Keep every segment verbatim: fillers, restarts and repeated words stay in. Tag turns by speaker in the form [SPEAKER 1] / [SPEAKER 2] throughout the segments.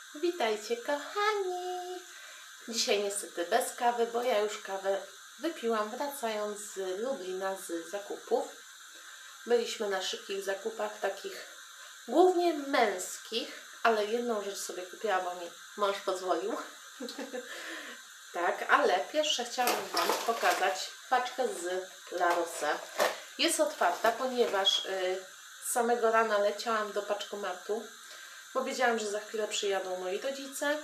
[SPEAKER 1] Witajcie kochani! Dzisiaj niestety bez kawy, bo ja już kawę wypiłam wracając z Lublina z zakupów. Byliśmy na szybkich zakupach, takich głównie męskich, ale jedną rzecz sobie kupiłam, bo mi mąż pozwolił. Tak, ale pierwsze chciałabym Wam pokazać paczkę z La Rosa. Jest otwarta, ponieważ yy, z samego rana leciałam do paczkomatu. Bo wiedziałam, że za chwilę przyjadą moi rodzice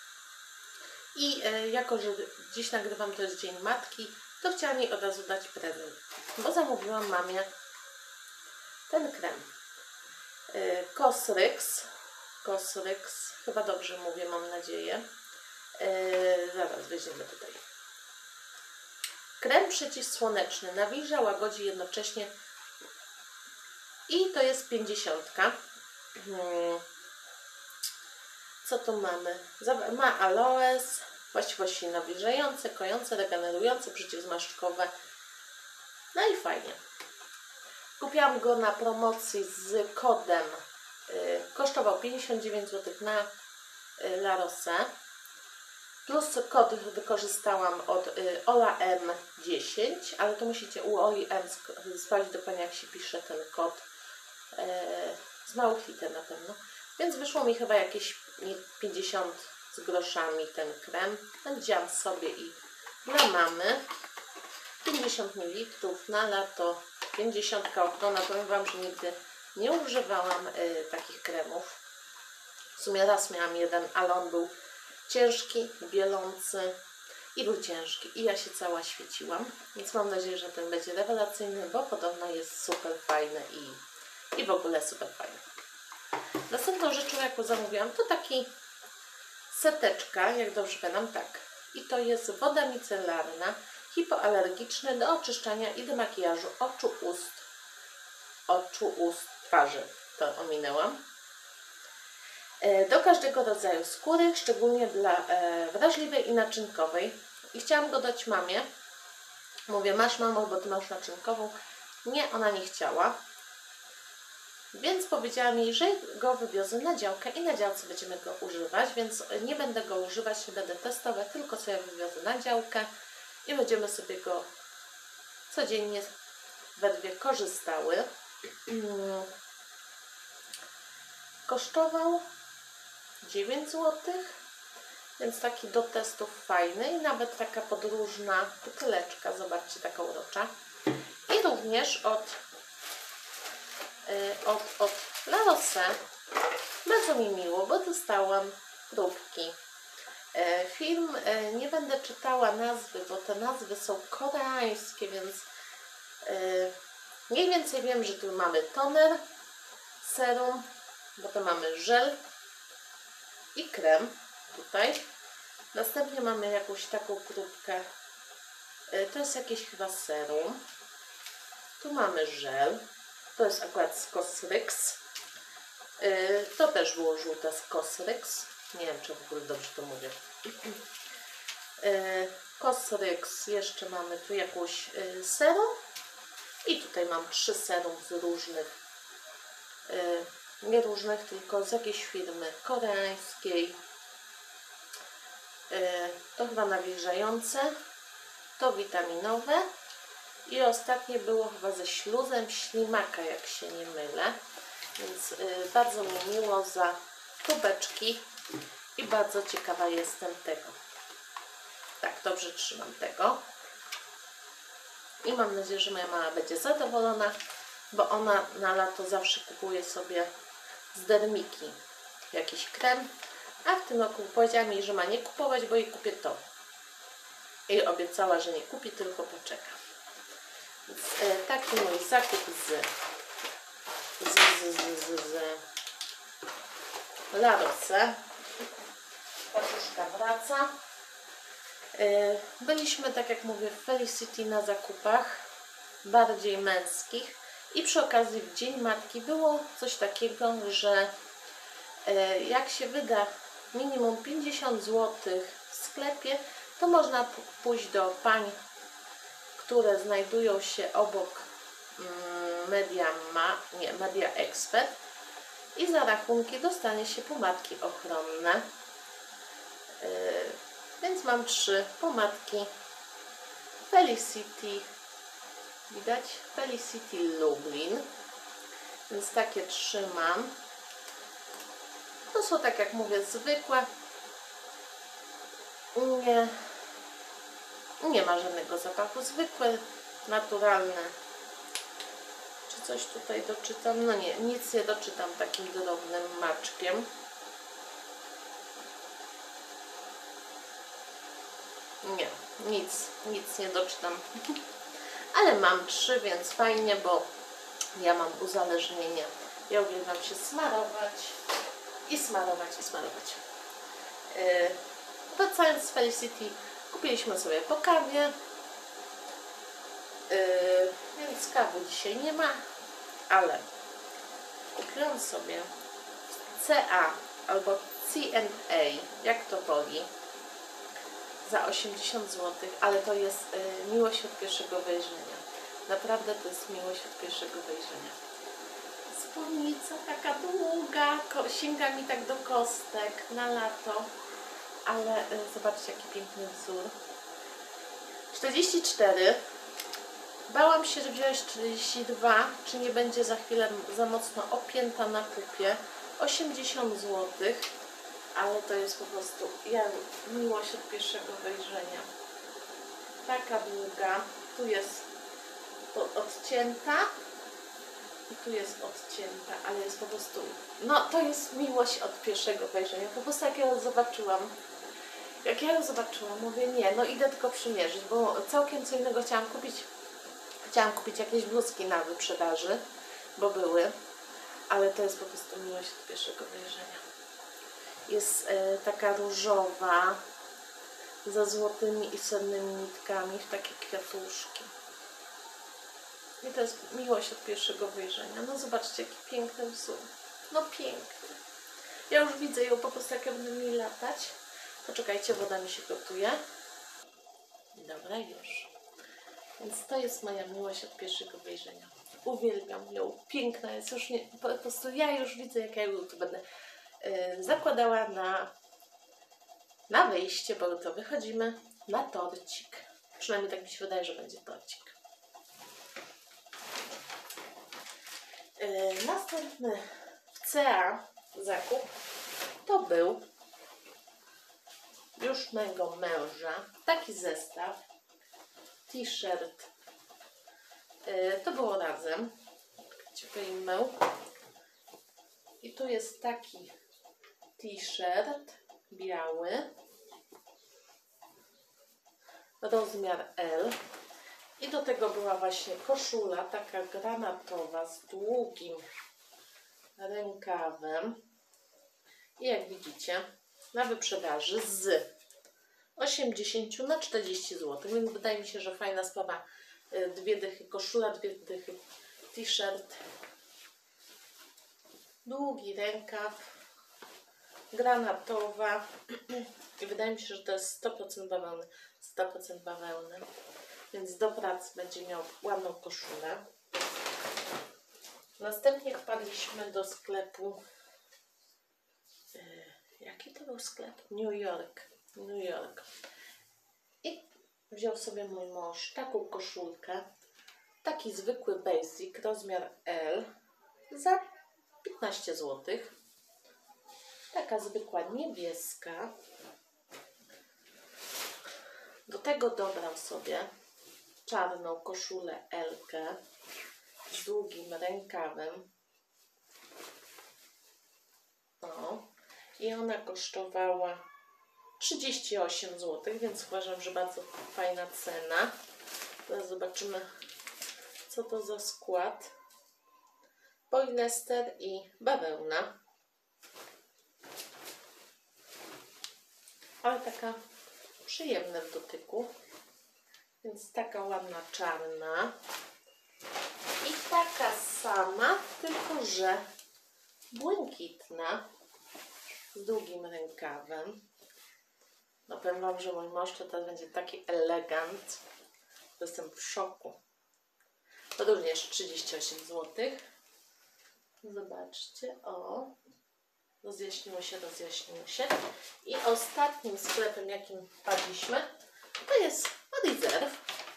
[SPEAKER 1] i e, jako, że dziś nagrywam, to jest Dzień Matki, to chciałam jej od razu dać prezent, bo zamówiłam mamie ten krem e, Cosrx, Cosrx, chyba dobrze mówię, mam nadzieję. E, zaraz weźmiemy tutaj. Krem przeciwsłoneczny nawilża, łagodzi jednocześnie i to jest pięćdziesiątka. Hmm. Co tu mamy? Ma aloes, właściwości nawilżające, kojące, regenerujące, przeciwzmarszczkowe. No i fajnie. Kupiłam go na promocji z kodem. Yy, kosztował pięćdziesiąt dziewięć złotych na yy, La Rosa. Plus kod wykorzystałam od yy, Ola M dziesięć, ale to musicie u Oli M sprawdzić dokładnie, jak się pisze ten kod. Yy, z małych liter na pewno. Więc wyszło mi chyba jakieś pięćdziesiąt z groszami ten krem. Wzięłam sobie i dla mamy pięćdziesiąt mililitrów na lato, pięćdziesiąt ochrona. Powiem Wam, że nigdy nie używałam y, takich kremów. W sumie raz miałam jeden, ale on był ciężki, bielący i był ciężki. I ja się cała świeciłam. Więc mam nadzieję, że ten będzie rewelacyjny, bo podobno jest super fajny i, i w ogóle super fajny. Następną rzeczą, jaką zamówiłam, to taki seteczka, jak dobrze pamiętam, tak. I to jest woda micelarna, hipoalergiczna do oczyszczania i do makijażu oczu, ust, oczu, ust, twarzy. To ominęłam. Do każdego rodzaju skóry, szczególnie dla e, wrażliwej i naczynkowej. I chciałam go dać mamie. Mówię, masz mamo, bo ty masz naczynkową. Nie, ona nie chciała. Więc powiedziałam jej, że go wywiozę na działkę i na działce będziemy go używać, więc nie będę go używać, nie będę testować, tylko sobie wywiozę na działkę i będziemy sobie go codziennie we dwie korzystały. Kosztował dziewięć złotych, więc taki do testów fajny i nawet taka podróżna buteleczka, zobaczcie, taka urocza. I również od Od, od La Rosa. Bardzo mi miło, bo dostałam próbki. E, film, e, nie będę czytała nazwy, bo te nazwy są koreańskie, więc e, mniej więcej wiem, że tu mamy toner, serum, bo to mamy żel i krem tutaj. Następnie mamy jakąś taką próbkę. E, to jest jakieś chyba serum. Tu mamy żel. To jest akurat z Cosrx. Yy, to też było żółte z Cosrx. Nie wiem, czy w ogóle dobrze to mówię. Yy, Cosrx. Jeszcze mamy tu jakąś yy, serum. I tutaj mam trzy serum z różnych, yy, nie różnych, tylko z jakiejś firmy koreańskiej. Yy, to chyba nawilżające. To witaminowe. I ostatnie było chyba ze śluzem ślimaka, jak się nie mylę. Więc y, bardzo mi miło za kubeczki i bardzo ciekawa jestem tego. Tak, dobrze trzymam tego. I mam nadzieję, że moja mama będzie zadowolona, bo ona na lato zawsze kupuje sobie z Dermiki jakiś krem, a w tym roku powiedziała mi, że ma nie kupować, bo jej kupię to. I obiecała, że nie kupi, tylko poczeka. Więc, e, taki mój zakup z, z, z, z, z, z La Rosa. Paczuszka wraca. E, byliśmy, tak jak mówię, w Felicity na zakupach bardziej męskich i przy okazji w Dzień Matki było coś takiego, że e, jak się wyda minimum pięćdziesiąt złotych w sklepie, to można pójść do pań, które znajdują się obok Media, Ma, nie, Media Expert I za rachunki dostanie się pomadki ochronne. Yy, więc mam trzy pomadki Felicity. Widać? Felicity Lublin. Więc takie trzy mam. To są, tak jak mówię, zwykłe. Nie, nie ma żadnego zapachu. Zwykłe, naturalne. Czy coś tutaj doczytam? No nie, nic nie doczytam takim drobnym maczkiem. Nie, nic, nic nie doczytam. Ale mam trzy, więc fajnie, bo ja mam uzależnienie. Ja uwielbiam się smarować i smarować i smarować. Yy, wracając z Felicity, kupiliśmy sobie po kawie. Yy, więc kawy dzisiaj nie ma, ale kupiłam sobie C A albo C and A, jak to woli, za osiemdziesiąt złotych, ale to jest y, miłość od pierwszego wejrzenia. Naprawdę to jest miłość od pierwszego wejrzenia. Spódnica taka długa, sięga mi tak do kostek na lato, ale y, zobaczcie, jaki piękny wzór. czterdzieści cztery. Bałam się, że wziąłeś czterdzieści dwa, czy nie będzie za chwilę za mocno opięta na pupie. osiemdziesiąt złotych, ale to jest po prostu ja, miłość od pierwszego wejrzenia. Taka długa, tu jest odcięta i tu jest odcięta, ale jest po prostu, no to jest miłość od pierwszego wejrzenia. Po prostu jak ja ją zobaczyłam, jak ja ją zobaczyłam, mówię nie, no idę tylko przymierzyć, bo całkiem co innego chciałam kupić. Chciałam kupić jakieś bluzki na wyprzedaży, bo były, ale to jest po prostu miłość od pierwszego wejrzenia. Jest e, taka różowa, ze złotymi i srebrnymi nitkami, w takie kwiatuszki. I to jest miłość od pierwszego wejrzenia. No zobaczcie, jaki piękny wzór. No piękny. Ja już widzę ją po prostu, jak ja będę mi latać. Poczekajcie, woda mi się gotuje. Dobra, już. Więc to jest moja miłość od pierwszego wejrzenia. Uwielbiam ją. Piękna jest. Już nie, po prostu ja już widzę, jak ja ją tu będę yy, zakładała na, na wyjście, bo to wychodzimy na torcik. Przynajmniej tak mi się wydaje, że będzie torcik. Yy, następny w C A zakup to był już mojego męża. Taki zestaw. T-shirt. Yy, to było razem. Cię wyjmę. I tu jest taki t-shirt biały. Rozmiar L. I do tego była właśnie koszula taka granatowa z długim rękawem. I jak widzicie, na wyprzedaży z osiemdziesiąt na czterdzieści złotych. Więc wydaje mi się, że fajna sprawa. Dwie dychy koszula, dwie dychy t-shirt. Długi rękaw. Granatowa. I wydaje mi się, że to jest sto procent bawełny. sto procent bawełny. Więc do pracy będzie miał ładną koszulę. Następnie wpadliśmy do sklepu. Yy, jaki to był sklep? New York. New York. I wziął sobie mój mąż taką koszulkę. Taki zwykły basic, rozmiar L. Za piętnaście złotych. Taka zwykła niebieska. Do tego dobrał sobie czarną koszulę L-kę z długim rękawem. O. I ona kosztowała trzydzieści osiem złotych, więc uważam, że bardzo fajna cena. Teraz zobaczymy, co to za skład. Poliester i bawełna. Ale taka przyjemna w dotyku. Więc taka ładna czarna. I taka sama, tylko że błękitna. Z długim rękawem. No powiem wam, że mój mąż to teraz będzie taki elegant. Jestem w szoku. To również trzydzieści osiem złotych. Zobaczcie, o. Rozjaśniło się, rozjaśniło się. I ostatnim sklepem, jakim wpadliśmy, to jest Reserve.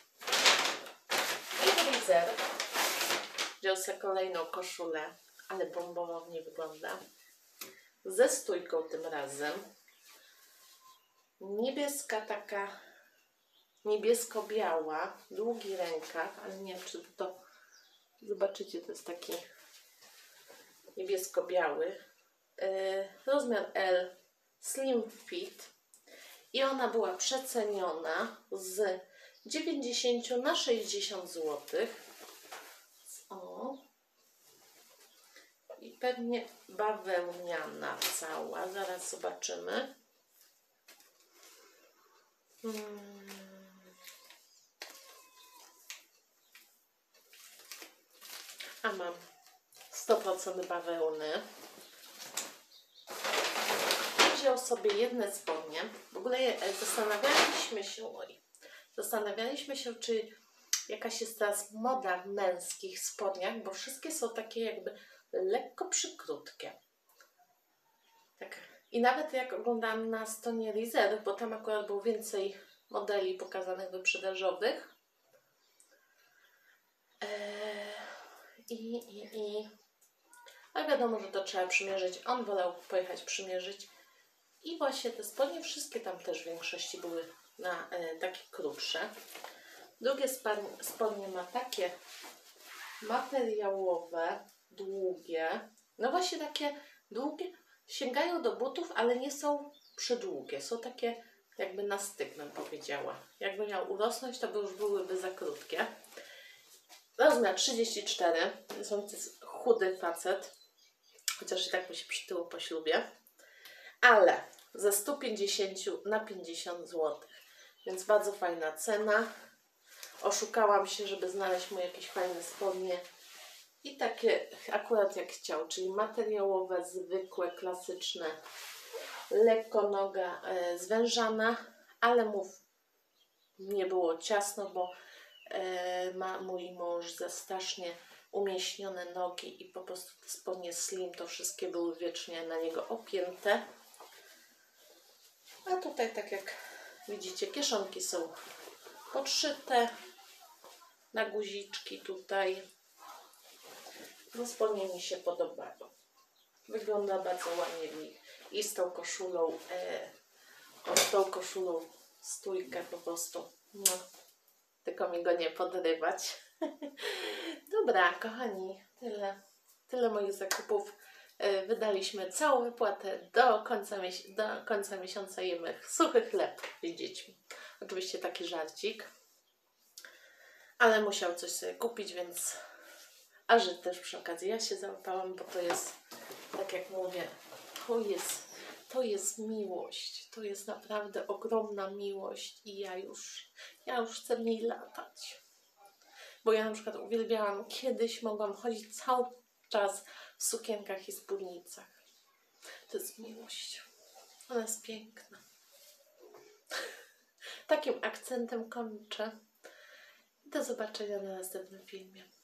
[SPEAKER 1] I w Reserve wziął sobie kolejną koszulę, ale bombowo nie wygląda. Ze stójką tym razem. Niebieska taka, niebiesko-biała, długi rękaw, ale nie wiem, czy to, zobaczycie, to jest taki niebiesko-biały. Yy, rozmiar L, slim fit. I ona była przeceniona z dziewięćdziesiąt na sześćdziesiąt złotych. O. I pewnie bawełniana cała. Zaraz zobaczymy. Hmm. A mam sto procent bawełny. Wziął sobie jedne spodnie. W ogóle zastanawialiśmy się, oj, zastanawialiśmy się, czy jakaś jest teraz moda w męskich spodniach, bo wszystkie są takie jakby lekko przykrótkie. Tak. I nawet jak oglądałam na stronie Reserve, bo tam akurat było więcej modeli pokazanych wyprzedażowych. Eee, i, i, i. Ale wiadomo, że to trzeba przymierzyć. On wolał pojechać przymierzyć. I właśnie te spodnie, wszystkie tam też w większości były na e, takie krótsze. Drugie spodnie ma takie materiałowe, długie. No właśnie takie długie, sięgają do butów, ale nie są przydługie. Są takie jakby na styk, bym powiedziała. Jakby miał urosnąć, to by już byłyby za krótkie. Rozmiar trzydzieści cztery. To jest chudy facet. Chociaż i tak mi się przytyło po ślubie. Ale ze stu pięćdziesięciu na pięćdziesiąt złotych. Więc bardzo fajna cena. Oszukałam się, żeby znaleźć mu jakieś fajne spodnie. I takie akurat jak chciał, czyli materiałowe, zwykłe, klasyczne. Lekko noga e, zwężana, ale mu nie było ciasno, bo e, ma mój mąż za strasznie umieśnione nogi i po prostu te spodnie slim to wszystkie były wiecznie na niego opięte. A tutaj, tak jak widzicie, kieszonki są podszyte na guziczki tutaj. No spodnie mi się podobają. Wygląda bardzo ładnie w nich. I z tą koszulą, e, o, z tą koszulą stójkę po prostu. No, tylko mi go nie podrywać. Dobra, kochani, tyle, tyle moich zakupów. E, wydaliśmy całą wypłatę do końca, do końca miesiąca. Jemy suchy chleb z dziećmi. Oczywiście taki żarcik. Ale musiał coś sobie kupić, więc... A że też przy okazji ja się załapałam, bo to jest, tak jak mówię, to jest, to jest miłość. To jest naprawdę ogromna miłość i ja już, ja już chcę w niej latać. Bo ja na przykład uwielbiałam, kiedyś mogłam chodzić cały czas w sukienkach i spódnicach. To jest miłość. Ona jest piękna. Takim akcentem kończę. Do zobaczenia na następnym filmie.